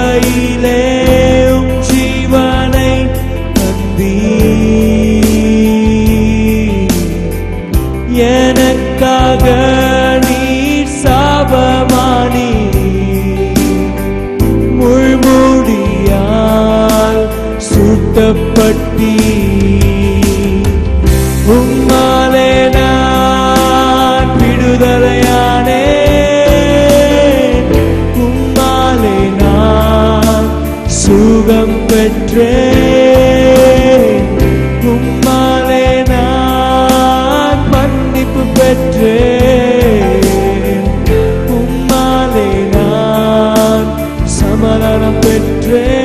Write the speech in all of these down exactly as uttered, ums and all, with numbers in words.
சிலுவையிலே உம் ஜீவனை தந்தீர். எனக்காக நீர் சாபமானீர். முள்முடியால் சூட்டப்பட்டீர். உம்மாலே நான் விடுதலையானே. உம்மாலே நான் சுகம் பெற்றேன். உம்மாலே நான் மன்னிப்பு பெற்றேன். உம்மாலே நான் சமாதானம் பெற்றேன்.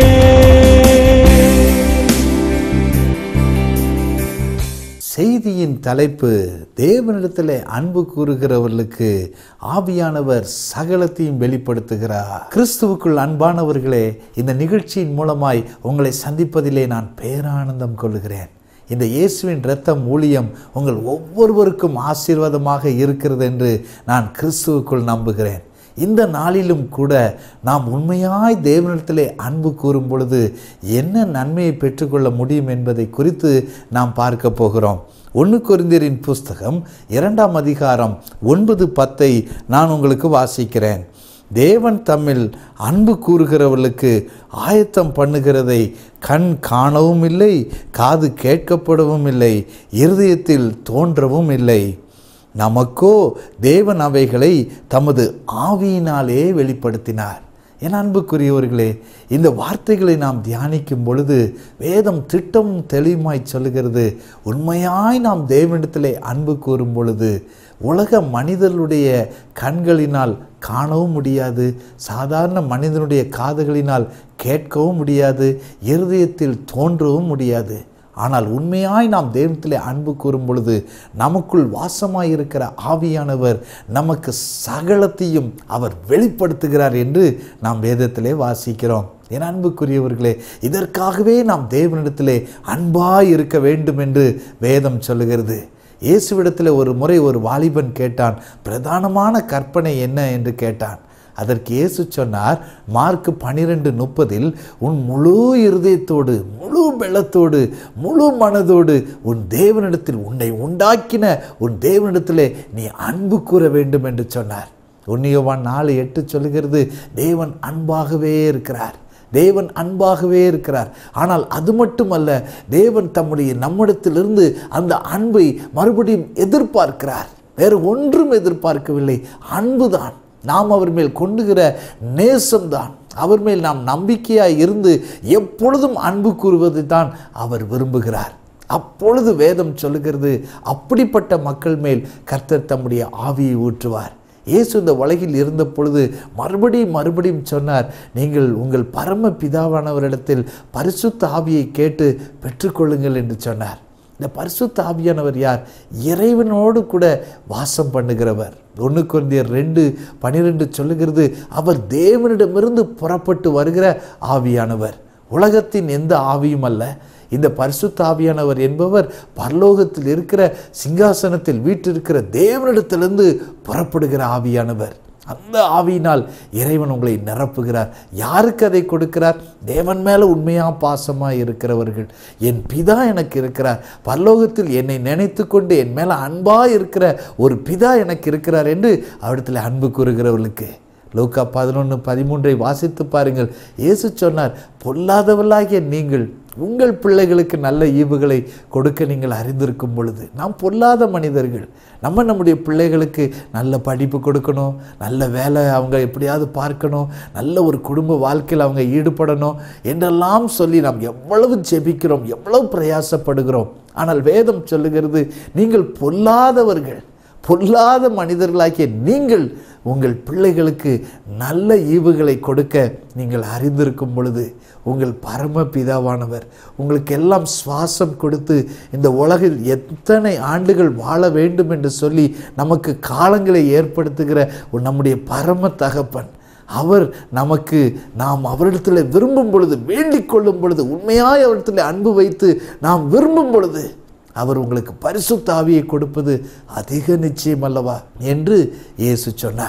செய்தியின் தலைப்பு, தேவனிடத்திலே அன்பு கூறுகிறவர்களுக்கு ஆவியானவர் சகலத்தையும் வெளிப்படுத்துகிறார். கிறிஸ்துவுக்குள் அன்பானவர்களே, இந்த நிகழ்ச்சியின் மூலமாய் உங்களை சந்திப்பதிலே நான் பேரானந்தம் கொள்கிறேன். இந்த இயேசுவின் இரத்தம் ஊழியம் உங்கள் ஒவ்வொருவருக்கும் ஆசீர்வாதமாக இருக்கிறது என்று நான் கிறிஸ்துவுக்குள் நம்புகிறேன். இந்த நாளிலும் கூட நாம் உண்மையாய் தேவனிடத்திலே அன்பு கூறும் பொழுது என்ன நன்மையை பெற்றுக்கொள்ள முடியும் என்பதை குறித்து நாம் பார்க்க போகிறோம். ஒன்று கொரிந்தியரின் புஸ்தகம் இரண்டாம் அதிகாரம் ஒன்பது பத்தை நான் உங்களுக்கு வாசிக்கிறேன். தேவன் தம்மில் அன்பு கூறுகிறவர்களுக்கு ஆயத்தம் பண்ணுகிறதை கண் காணவும் இல்லை, காது கேட்கப்படவும் இல்லை, இருதயத்தில் தோன்றவும் இல்லை. நமக்கோ தேவன் அவைகளை தமது ஆவியினாலே வெளிப்படுத்தினார். என் அன்புக்குரியவர்களே, இந்த வார்த்தைகளை நாம் தியானிக்கும் பொழுது வேதம் திட்டமும் தெளிவுமாய் சொல்லுகிறது, உண்மையாய் நாம் தேவனிடத்திலே அன்பு கூறும் பொழுது உலக மனிதர்களுடைய கண்களினால் காணவும் முடியாது, சாதாரண மனிதனுடைய காதுகளினால் கேட்கவும் முடியாது, இருதயத்தில் தோன்றவும் முடியாது. ஆனால் உண்மையாய் நாம் தேவனிடத்திலே அன்பு கூறும் பொழுது நமக்குள் வாசமாயிருக்கிற ஆவியானவர் நமக்கு சகலத்தையும் அவர் வெளிப்படுத்துகிறார் என்று நாம் வேதத்திலே வாசிக்கிறோம். என் அன்புக்குரியவர்களே, இதற்காகவே நாம் தேவனிடத்திலே அன்பாய் இருக்க வேண்டும் என்று வேதம் சொல்லுகிறது. இயேசுவிடத்தில் ஒரு முறை ஒரு வாலிபன் கேட்டான், பிரதானமான கற்பனை என்ன என்று கேட்டான். அதற்கு இயேசு சொன்னார், மார்க் பனிரெண்டு முப்பதில், உன் முழு இருதயத்தோடு, முழு பலத்தோடு, முழு மனதோடு உன் தேவனிடத்தில், உன்னை உண்டாக்கின உன் தேவனிடத்திலே நீ அன்பு கூற வேண்டும் என்று சொன்னார். ஒன்று யோவான் நாலு எட்டு சொல்லுகிறது, தேவன் அன்பாகவே இருக்கிறார். தேவன் அன்பாகவே இருக்கிறார். ஆனால் அது மட்டுமல்ல, தேவன் தம்முடைய நம்மிடத்திலிருந்து அந்த அன்பை மறுபடியும் எதிர்பார்க்கிறார். வேறு ஒன்றும் எதிர்பார்க்கவில்லை, அன்புதான். நாம் அவர் மேல் கொண்டுகிற நேசம்தான். அவர் மேல் நாம் நம்பிக்கையாய் இருந்து எப்பொழுதும் அன்பு கூறுவதை தான் அவர் விரும்புகிறார். அப்பொழுது வேதம் சொல்லுகிறது, அப்படிப்பட்ட மக்கள் மேல் கர்த்தர் தம்முடைய ஆவியை ஊற்றுவார். இயேசு இந்த உலகில் இருந்த பொழுது மறுபடியும் மறுபடியும் சொன்னார், நீங்கள் உங்கள் பரம பிதாவானவரிடத்தில் பரிசுத்த ஆவியை கேட்டு பெற்றுக்கொள்ளுங்கள் என்று சொன்னார். இந்த பரிசுத்த ஆவியானவர் யார்? இறைவனோடு கூட வாசம் பண்ணுகிறவர். ஒன்று கொரிந்தியர் ரெண்டு பனிரெண்டு சொல்லுகிறது, அவர் தேவனிடமிருந்து புறப்பட்டு வருகிற ஆவியானவர், உலகத்தின் எந்த ஆவியும் அல்ல. இந்த பரிசுத்த ஆவியானவர் என்பவர் பரலோகத்தில் இருக்கிற சிங்காசனத்தில் வீற்றிருக்கிற தேவனிடத்திலிருந்து புறப்படுகிற ஆவியானவர். அந்த ஆவியினால் இறைவன் உங்களை நிரப்புகிறார். யாருக்கு அதை கொடுக்கிறார்? தேவன் மேலே உண்மையாக பாசமாக இருக்கிறவர்கள். என் பிதா எனக்கு இருக்கிறார், பரலோகத்தில் என்னை நினைத்து கொண்டு என் மேலே அன்பாக இருக்கிற ஒரு பிதா எனக்கு இருக்கிறார் என்று அவரிடத்தில் அன்பு கூறுகிறவர்களுக்கு. லூக்கா பதினொன்று பதிமூன்றை வாசித்து பாருங்கள். இயேசு சொன்னார், பொல்லாதவர்களாகிய நீங்கள் உங்கள் பிள்ளைகளுக்கு நல்ல ஈவுகளை கொடுக்க நீங்கள் அறிந்திருக்கும் பொழுது, நாம் பொல்லாத மனிதர்கள், நம்ம நம்முடைய பிள்ளைகளுக்கு நல்ல படிப்பு கொடுக்கணும், நல்ல வேலை அவங்க எப்படியாவது பார்க்கணும், நல்ல ஒரு குடும்ப வாழ்க்கையில் அவங்க ஈடுபடணும் என்றெல்லாம் சொல்லி நாம் எவ்வளவு ஜெபிக்கிறோம், எவ்வளவு பிரயாசப்படுகிறோம். ஆனால் வேதம் சொல்லுகிறது, நீங்கள் பொல்லாதவர்கள், பொல்லாத மனிதர்களாகிய நீங்கள் உங்கள் பிள்ளைகளுக்கு நல்ல ஈவுகளை கொடுக்க நீங்கள் அறிந்திருக்கும் பொழுது, உங்கள் பரம பிதாவானவர் உங்களுக்கு எல்லாம் சுவாசம் கொடுத்து இந்த உலகில் எத்தனை ஆண்டுகள் வாழ வேண்டும் என்று சொல்லி நமக்கு காலங்களை ஏற்படுத்துகிற நம்முடைய பரம தகப்பன், அவர் நமக்கு நாம் அவரிடத்தில் விரும்பும் பொழுது, வேண்டிக் கொள்ளும் பொழுது, உண்மையாய் அவரிடத்தில் அன்பு வைத்து நாம் விரும்பும் பொழுது அவர் உங்களுக்கு பரிசுத்த ஆவியை கொடுப்பது அதிக நிச்சயம் அல்லவா என்று இயேசு சொன்னார்.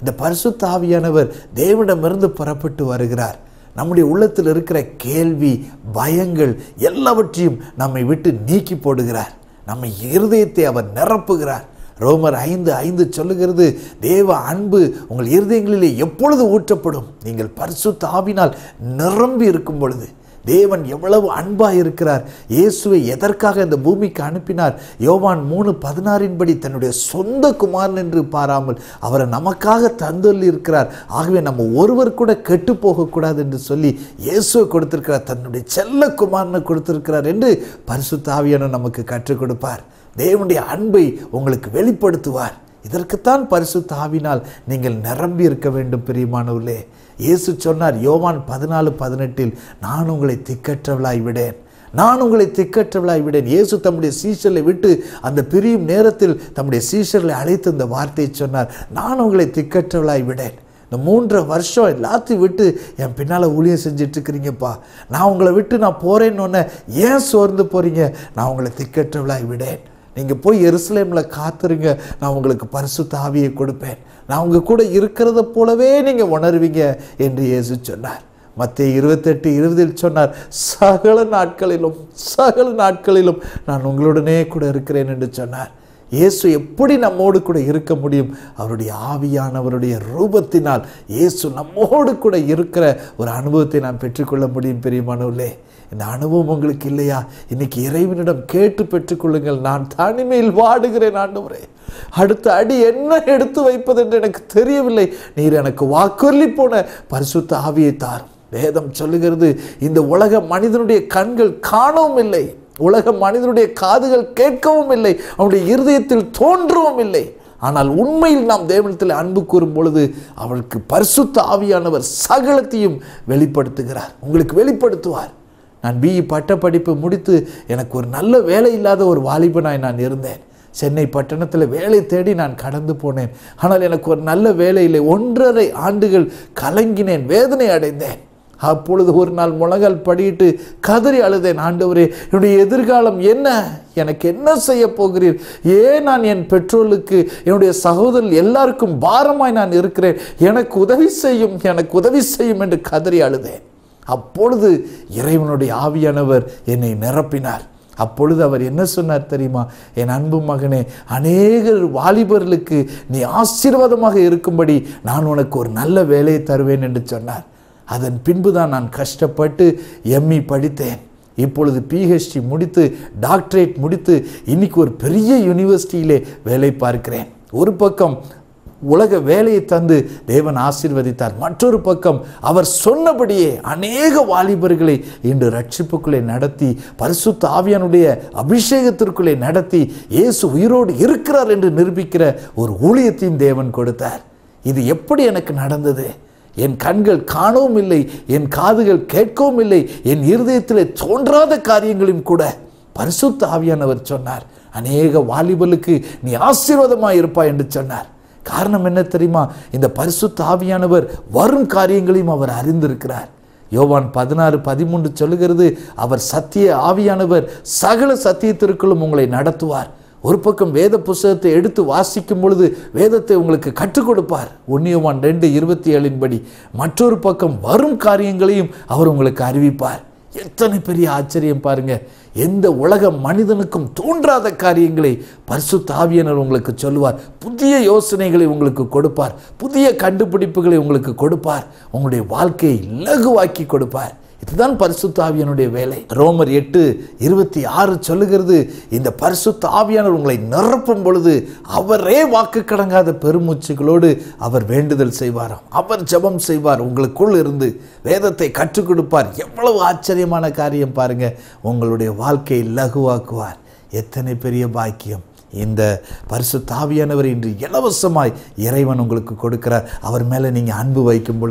இந்த பரிசுத்த ஆவியானவர் தேவனிடமிருந்து புறப்பட்டு வருகிறார். நம்முடைய உள்ளத்தில் இருக்கிற கேள்வி, பயங்கள் எல்லாவற்றையும் நம்மை விட்டு நீக்கி போடுகிறார். நம்ம இருதயத்தை அவர் நிரப்புகிறார். ரோமர் ஐந்து ஐந்து சொல்லுகிறது, தேவ அன்பு உங்கள் இருதயங்களிலே எப்பொழுது ஊற்றப்படும்? நீங்கள் பரிசுத்த ஆவியினால் நிரம்பி இருக்கும் பொழுது. தேவன் எவ்வளவு அன்பாக இருக்கிறார். இயேசுவை எதற்காக இந்த பூமிக்கு அனுப்பினார்? யோவான் மூணு பதினாறின் படி தன்னுடைய சொந்த குமாரன் என்று பாராமல் அவரை நமக்காக தந்தள்ளி இருக்கிறார். ஆகவே நம்ம ஒருவர் கூட கெட்டு போகக்கூடாது என்று சொல்லி இயேசுவை கொடுத்திருக்கிறார், தன்னுடைய செல்ல குமாரனை கொடுத்திருக்கிறார் என்று பரிசுத்த ஆவியானவர் நமக்கு கற்றுக் கொடுப்பார். தேவனுடைய அன்பை உங்களுக்கு வெளிப்படுத்துவார். இதற்குத்தான் பரிசுத்த ஆவியினால் நீங்கள் நிரம்பி இருக்க வேண்டும். பிரியமானவர்களே, இயேசு சொன்னார் யோவான் பதினாலு பதினெட்டில், நான் உங்களை திக்கற்றவளாய் விடேன், நான் உங்களை திக்கற்றவளாய் விடேன். இயேசு தம்முடைய சீஷர்களை விட்டு அந்த பிரியும் நேரத்தில் தம்முடைய சீஷர்களை அழைத்து இந்த வார்த்தையை சொன்னார், நான் உங்களை திக்கற்றவளாய் விடேன். இந்த மூன்றரை வருஷம் எல்லாத்தையும் விட்டு என் பின்னால் ஊழியம் செஞ்சிட்ருக்கிறீங்கப்பா, நான் உங்களை விட்டு நான் போகிறேன்னு ஏன் சோர்ந்து போகிறீங்க? நான் உங்களை திக்கற்றவளாய் விடேன். நீங்கள் போய் எருசலேமில் காத்துருங்க, நான் உங்களுக்கு பரிசுத்த ஆவியை கொடுப்பேன், நான் உங்கள் கூட இருக்கிறத போலவே நீங்கள் உணர்வீங்க என்று இயேசு சொன்னார். மத்தேயு இருபத்தெட்டு இருபதில் சொன்னார், சகல நாட்களிலும் சகல நாட்களிலும் நான் உங்களுடனே கூட இருக்கிறேன் என்று சொன்னார். இயேசு எப்படி நம்மோடு கூட இருக்க முடியும்? அவருடைய ஆவியானவருடைய ரூபத்தினால் இயேசு நம்மோடு கூட இருக்கிற ஒரு அனுபவத்தை நாம் பெற்றுக்கொள்ள முடியும். பிரியமானவர்களே, இந்த அனுபவம் உங்களுக்கு இல்லையா? இன்னைக்கு இறைவனிடம் கேட்டு பெற்றுக்கொள்ளுங்கள். நான் தனிமையில் வாடுகிறேன் ஆண்டவரே, அடுத்த அடி என்ன எடுத்து வைப்பது என்று எனக்கு தெரியவில்லை, நீர் எனக்கு வாக்குறுதி போன பரிசுத்த ஆவியை தாரும். வேதம் சொல்லுகிறது, இந்த உலக மனிதனுடைய கண்கள் காணவும் இல்லை, உலக மனிதனுடைய காதுகள் கேட்கவும் இல்லை, அவனுடைய இருதயத்தில் தோன்றவும் இல்லை. ஆனால் உண்மையில் நாம் தேவனிடத்தில் அன்பு கூறும் பொழுது அவளுக்கு பரிசுத்த ஆவியானவர் சகலத்தையும் வெளிப்படுத்துகிறார், உங்களுக்கு வெளிப்படுத்துவார். நான் பிஇ பட்டப்படிப்பு முடித்து எனக்கு ஒரு நல்ல வேலை இல்லாத ஒரு வாலிபனாய் நான் இருந்தேன். சென்னை பட்டணத்தில் வேலை தேடி நான் கடந்து போனேன். ஆனால் எனக்கு ஒரு நல்ல வேலை இல்லை. ஒன்றரை ஆண்டுகள் கலங்கினேன், வேதனை அடைந்தேன். அப்பொழுது ஒரு நாள் முழங்கால் படியிட்டு கதறி அழுதேன், ஆண்டவரே, என்னுடைய எதிர்காலம் என்ன? எனக்கு என்ன செய்ய போகிறீர்? ஏன் நான் என் பெற்றோருக்கு, என்னுடைய சகோதரர் எல்லாருக்கும் பாரமாய் நான் இருக்கிறேன், எனக்கு உதவி செய்யும், எனக்கு உதவி செய்யும் என்று கதறி அழுதேன். அப்பொழுது இறைவனுடைய ஆவியானவர் என்னை நிரப்பினார். அப்பொழுது அவர் என்ன சொன்னார் தெரியுமா? என் அன்பு மகனே, அநேகர் வாலிபர்களுக்கு நீ ஆசீர்வாதமாக இருக்கும்படி நான் உனக்கு ஒரு நல்ல வேலையை தருவேன் என்று சொன்னார். அதன் பின்புதான் நான் கஷ்டப்பட்டு எம்இ படித்தேன். இப்பொழுது பிஹெச்டி முடித்து டாக்டரேட் முடித்து இன்னைக்கு ஒரு பெரிய யூனிவர்சிட்டியிலே வேலை பார்க்கிறேன். ஒரு பக்கம் உலக வேலையை தந்து தேவன் ஆசீர்வதித்தார், மற்றொரு பக்கம் அவர் சொன்னபடியே அநேக வாலிபர்களை இன்று ரட்சிப்புக்குள்ளே நடத்தி, பரிசுத்த ஆவியானுடைய அபிஷேகத்திற்குள்ளே நடத்தி, இயேசு உயிரோடு இருக்கிறார் என்று நிரூபிக்கிற ஒரு ஊழியத்தையும் தேவன் கொடுத்தார். இது எப்படி எனக்கு நடந்தது? என் கண்கள் காணவும் இல்லை, என் காதுகள் கேட்கவும் இல்லை, என் இருதயத்திலே தோன்றாத காரியங்களையும் கூட பரிசுத்த ஆவியானவர் சொன்னார், அநேக வாலிபர்களுக்கு நீ ஆசீர்வாதமாய் இருப்பாய் என்று சொன்னார். காரணம் என்ன தெரியுமா? இந்த பரிசுத்த ஆவியானவர் வரும் காரியங்களையும் அவர் அறிந்திருக்கிறார். யோவான் பதினாறு பதிமூன்று சொல்லுகிறது, அவர் சத்திய ஆவியானவர் சகல சத்தியத்திற்குள்ளும் உங்களை நடத்துவார். ஒரு பக்கம் வேத புஸ்தகத்தை எடுத்து வாசிக்கும் பொழுது வேதத்தை உங்களுக்கு கற்றுக் கொடுப்பார், ஒன்று யோவான் ரெண்டு இருபத்தி ஏழின் படி. மற்றொரு பக்கம் வரும் காரியங்களையும் அவர் உங்களுக்கு அறிவிப்பார். எத்தனை பெரிய ஆச்சரியம் பாருங்க! எந்த உலக மனிதனுக்கும் தோன்றாத காரியங்களை பரிசுத்த ஆவியானவர் உங்களுக்கு சொல்லுவார். புதிய யோசனைகளை உங்களுக்கு கொடுப்பார், புதிய கண்டுபிடிப்புகளை உங்களுக்கு கொடுப்பார், உங்களுடைய வாழ்க்கையை இலகுவாக்கி கொடுப்பார். இதுதான் பரிசுத்த ஆவியானுடைய வேலை. ரோமர் எட்டு இருபத்தி ஆறு சொல்லுகிறது, இந்த பரிசுத்த ஆவியானவர் உங்களை நிரப்பும் பொழுது அவரே வாக்கு கடங்காத பெருமூச்சுகளோடு அவர் வேண்டுதல் செய்வாராம், அவர் ஜெபம் செய்வார், உங்களுக்குள் இருந்து வேதத்தை கற்றுக் கொடுப்பார். எவ்வளவு ஆச்சரியமான காரியம் பாருங்க! உங்களுடைய வாழ்க்கையை லகுவாக்குவார். எத்தனை பெரிய பாக்கியம்! இந்த பரிசுத்த ஆவியானவர் இன்று இலவசமாய் இறைவன் உங்களுக்கு கொடுக்கிறார். அவர் மேலே நீங்கள் அன்பு வைக்கும் பொழுது,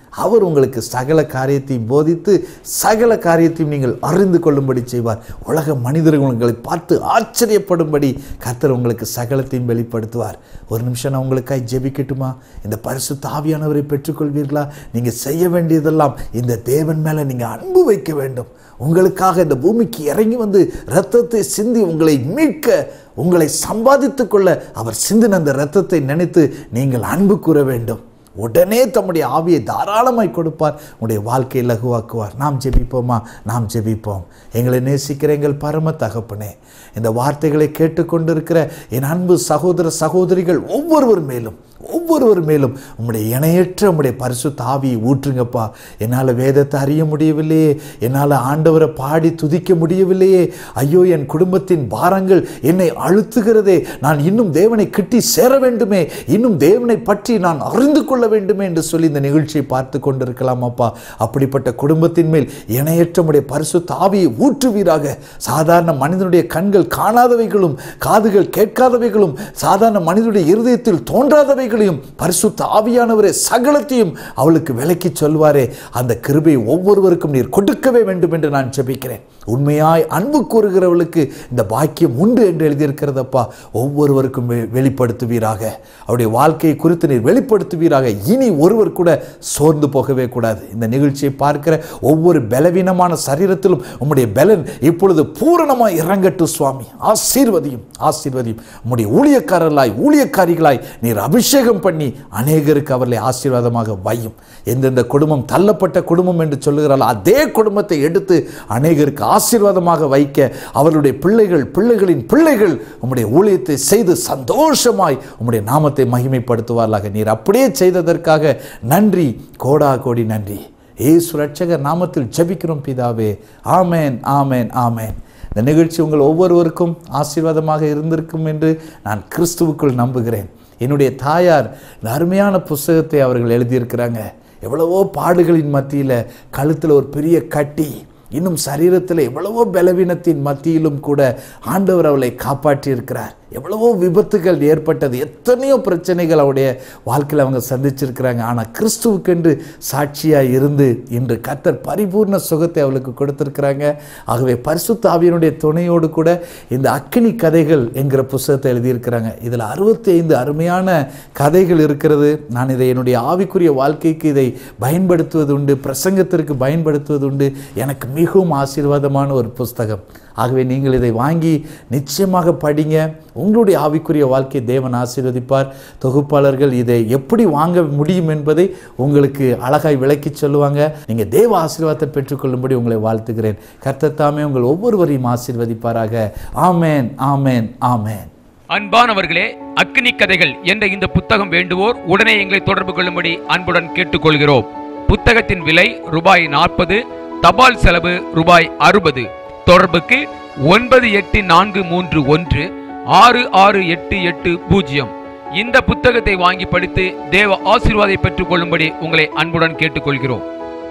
அவர் உங்களுக்கு சகல காரியத்தையும் போதித்து சகல காரியத்தையும் நீங்கள் அறிந்து கொள்ளும்படி செய்வார். உலக மனிதர்கள் உங்களை பார்த்து ஆச்சரியப்படும்படி கர்த்தர் உங்களுக்கு சகலத்தையும் வெளிப்படுத்துவார். ஒரு நிமிஷம் நான் உங்களுக்காக ஜெபிக்கட்டுமா? இந்த பரிசுத்த ஆவியானவரை பெற்றுக்கொள்வீர்களா? நீங்கள் செய்ய வேண்டியதெல்லாம் இந்த தேவன் மேலே நீங்கள் அன்பு வைக்க வேண்டும். உங்களுக்காக இந்த பூமிக்கு இறங்கி வந்து இரத்தத்தை சிந்தி உங்களை மீட்க, உங்களை சம்பாதித்துக் கொள்ள அவர் சிந்தின அந்த இரத்தத்தை நினைத்து நீங்கள் அன்பு கூற வேண்டும். உடனே தம்முடைய ஆவியை தாராளமாய் கொடுப்பார், உங்களுடைய வாழ்க்கையை லகுவாக்குவார். நாம் ஜெபிப்போமா? நாம் ஜெபிப்போம். எங்களை நேசிக்கிற எங்கள் பரம தகப்பனே, இந்த வார்த்தைகளை கேட்டுக்கொண்டிருக்கிற என் அன்பு சகோதர சகோதரிகள் ஒவ்வொருவர் மேலும் ஒவ்வொருவர் மேலும் உம்முடைய இணையற்ற உம்முடைய பரிசுத்த ஆவியை ஊற்றுங்கப்பா. என்னால் வேதத்தை அறிய முடியவில்லையே, என்னால் ஆண்டவரை பாடி துதிக்க முடியவில்லையே, ஐயோ என் குடும்பத்தின் பாரங்கள் என்னை அழுத்துகிறதே, நான் இன்னும் தேவனை கிட்டி சேர வேண்டுமே, இன்னும் தேவனை பற்றி நான் அறிந்து கொள்ள வேண்டுமே என்று சொல்லி இந்த நிகழ்ச்சியை பார்த்து கொண்டிருக்கலாம் அப்பா. அப்படிப்பட்ட குடும்பத்தின் மேல் இணையற்ற உம்முடைய பரிசுத்த ஆவியை ஊற்றுவீராக. சாதாரண மனிதனுடைய கண்கள் காணாதவைகளும் காதுகள் கேட்காதவைகளும் சாதாரண மனிதனுடைய இருதயத்தில் தோன்றாதவை பரிசுத்த ஆவியானவரே சகலத்தையும் அவளுக்கு விளக்கி சொல்வாரே, அந்த கிருபையை ஒவ்வொருவருக்கும் நீர் கொடுக்கவே வேண்டும் என்று நான் ஜெபிக்கிறேன். உண்மையாய் அன்பு கூறுகிறவளுக்கு இந்த பாக்கியம் உண்டு என்று எழுதியிருக்கிறதப்பா. ஒவ்வொருவருக்கும் வெளிப்படுத்துவீராக. அவருடைய வாழ்க்கையை குறித்து நீர் வெளிப்படுத்துவீராக. இனி ஒருவர் கூட சோர்ந்து போகவே கூடாது. இந்த நிகழ்ச்சியை பார்க்கிற ஒவ்வொரு பலவீனமான சரீரத்திலும் உம்முடைய பலன் இப்பொழுது பூரணமாய் இறங்கட்டும் சுவாமி. ஆசீர்வதியும் ஆசீர்வதியும். உம்முடைய ஊழியக்காரர்களாய் ஊழியக்காரிகளாய் நீர் அபிஷேகம் பண்ணி அநேகருக்கு அவர்களை ஆசீர்வாதமாக வையும். எந்தெந்த குடும்பம் தள்ளப்பட்ட குடும்பம் என்று சொல்லுகிறாள், அதே குடும்பத்தை எடுத்து அநேகருக்கு ஆசீர்வாதமாக வைக்க அவர்களுடைய பிள்ளைகள் பிள்ளைகளின் பிள்ளைகள் உம்முடைய ஊழியத்தை செய்து சந்தோஷமாய் உம்முடைய நாமத்தை மகிமைப்படுத்துவார்களாக. நீர் அப்படியே செய்ததற்காக நன்றி, கோடா கோடி நன்றி. இயேசு ரட்சகர் நாமத்தில் ஜெபிக்கிறோம் பிதாவே. ஆமேன் ஆமேன் ஆமேன். இந்த நிகழ்ச்சி உங்கள் ஒவ்வொருவருக்கும் ஆசீர்வாதமாக இருந்திருக்கும் என்று நான் கிறிஸ்துவுக்குள் நம்புகிறேன். என்னுடைய தாயார் இந்த அருமையான புஸ்தகத்தை அவர்கள் எழுதியிருக்கிறாங்க. எவ்வளவோ பாடுகளின் மத்தியில் கழுத்தில் ஒரு பெரிய கட்டி, இன்னும் சரீரத்தில் எவ்வளவோ பலவீனத்தின் மத்தியிலும் கூட ஆண்டவர் அவளை காப்பாற்றி இருக்கிறார். எவ்வளவோ விபத்துகள் ஏற்பட்டது, எத்தனையோ பிரச்சனைகள் அவருடைய வாழ்க்கையில் அவங்க சந்திச்சிருக்கிறாங்க. ஆனால் கிறிஸ்துவுக்கென்று சாட்சியாக இருந்து இன்று கர்த்தர் பரிபூர்ண சுகத்தை அவளுக்கு கொடுத்திருக்கிறாங்க. ஆகவே பரிசுத்த ஆவியினுடைய துணையோடு கூட இந்த அக்கினி கதைகள் என்கிற புஸ்தகத்தை எழுதியிருக்கிறாங்க. இதில் அறுபத்தி ஐந்து அருமையான கதைகள் இருக்கிறது. நான் இதை என்னுடைய ஆவிக்குரிய வாழ்க்கைக்கு இதை பயன்படுத்துவது உண்டு, பிரசங்கத்திற்கு பயன்படுத்துவது உண்டு. எனக்கு மிகவும் ஆசீர்வாதமான ஒரு புஸ்தகம். ஆகவே நீங்கள் இதை வாங்கி நிச்சயமாக படிங்க. உங்களுடைய ஆவிக்குரிய வாழ்க்கையை தேவன் ஆசீர்வதிப்பார். தொகுப்பாளர்கள் இதை எப்படி வாங்க முடியும் என்பதை உங்களுக்கு அழகாய் விளக்கி சொல்லுவாங்க. நீங்கள் தேவ ஆசீர்வாதத்தை பெற்றுக்கொள்ளும்படி உங்களை வாழ்த்துகிறேன். கர்த்தர் தாமே உங்கள் ஒவ்வொருவரையும் ஆசீர்வதிப்பாராக. ஆமேன் ஆமேன் ஆமேன். அன்பானவர்களே, அக்கினி கதைகள் என்ற இந்த புத்தகம் வேண்டுவோர் உடனே எங்களை தொடர்பு கொள்ளும்படி அன்புடன் கேட்டுக்கொள்கிறோம். புத்தகத்தின் விலை ரூபாய் நாற்பது, தபால் செலவு ரூபாய் அறுபது. தொடர்புக்கு ஒன்பது எட்டு நான்கு மூன்று ஒன்று ஆறு ஆறு எட்டு எட்டு பூஜ்ஜியம். இந்த புத்தகத்தை வாங்கி படித்து தேவ ஆசீர்வாதத்தை பெற்றுக் கொள்ளும்படி உங்களை அன்புடன் கேட்டுக்கொள்கிறோம்.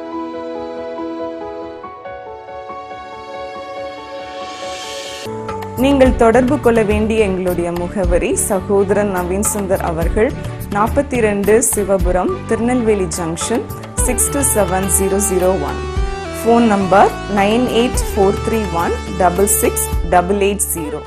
நீங்கள் தொடர்பு கொள்ள வேண்டிய எங்களுடைய முகவரி சகோதரன் நவீன் சுந்தர் அவர்கள், நாற்பத்தி இரண்டு Sivapuram, Tirunelveli junction, six two seven zero zero one. Phone number nine eight four three one double six double eight zero.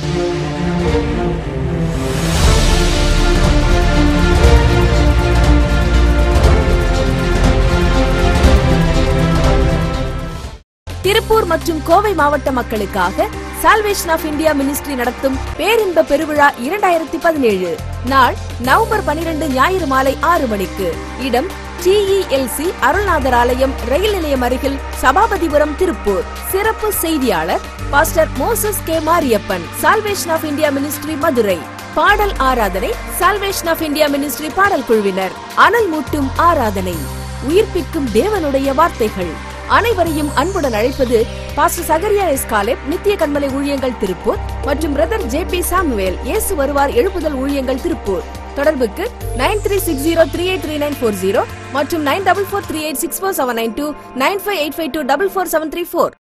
Tiruppur மற்றும் கோவை மாவட்ட மக்களுக்காக சால்வேஷன் ஆஃப் இந்தியா மினிஸ்ட்ரி நடத்தும் பேரின்ப பெருவிழா இரண்டாயிரத்தி பதினேழு. நாள் நவம்பர் பனிரெண்டு ஞாயிறு மாலை ஆறு மணிக்கு. இடம் T E L C Arulnathar ஆலயம், ரயில் நிலையம் அருகில், சபாபதிபுரம், திருப்பூர். சிறப்பு செய்தியாளர் pastor Moses K Mariappan, salvation of India ministry, Madurai. பாடல் ஆராதனை சால்வேஷன் ஆஃப் இந்தியா மினிஸ்ட்ரி பாடல் குழுவினர். அனல் மூட்டும் ஆராதனை, உயிர்ப்பிக்கும் தேவனுடைய வார்த்தைகள். அனைவரையும் அன்புடன் அழைப்பது பாஸ்டர் சகரியா எஸ் காலேப், நித்திய கண்மலை ஊழியங்கள், திருப்பூர், மற்றும் பிரதர் ஜே பி சாமுவேல், இயேசு வருவார் எழுப்புதல் ஊழியங்கள், திருப்பூர். தொடர்புக்கு nine three six zero three eight three nine four zero மற்றும் nine double four three eight six four seven nine two, nine five eight five two double four seven three four.